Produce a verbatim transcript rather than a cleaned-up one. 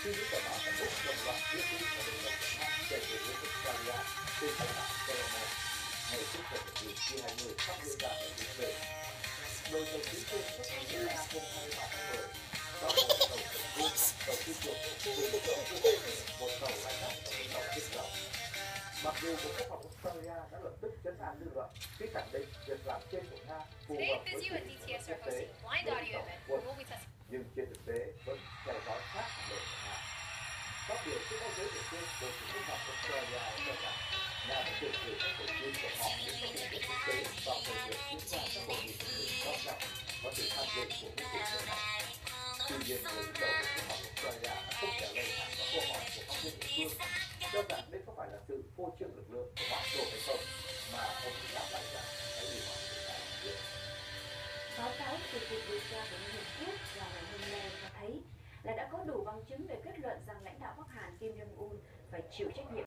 khi những tờ báo tại Úc đồng loạt viết tin và đề cập Nga chạy về hướng Australia trên bán đảo Solomon ngày trước giờ thực hiện khi hai người sắp diễn ra tại Việt Nam. Đội tàu chiến trên xuất hiện hôm hai mươi ba tháng mười, bao gồm tàu tuần duyên, tàu phi chuột, cùng một tàu cứu hộ, một tàu lai rác và một tàu tiếp dầu. Mặc dù Bộ Quốc phòng Australia đã lập tức trấn an dư luận khi khẳng định việc làm trên của Nga phù hợp với quy định của quốc tế đối tàu quân, nhưng trên thực tế vẫn theo dõi sát hành động của Nga. Phát biểu trước báo giới địa phương, Bộ trưởng Quốc phòng Australia cho rằng Nga đã điều khiển các thành viên của họ đến các vùng biển quốc tế vào thời điểm diễn ra các hội nghị thượng đỉnh quan trọng có sự tham dự của những quốc nước này. Tuy nhiên, người đứng đầu Bộ Quốc phòng Australia đã không trả lời thẳng vào câu hỏi của phóng viên địa phương, cho rằng đây có phải là sự phô trương lực lượng của Bắc Đô hay không, mà ông chỉ đáp lại rằng cái gì mà người ta biết. Báo cáo từ cuộc điều tra của Liên Hợp Quốc vào ngày hôm nay cho thấy là đã có đủ bằng chứng để kết luận rằng lãnh đạo Bắc Hàn Kim Jong Un phải chịu trách nhiệm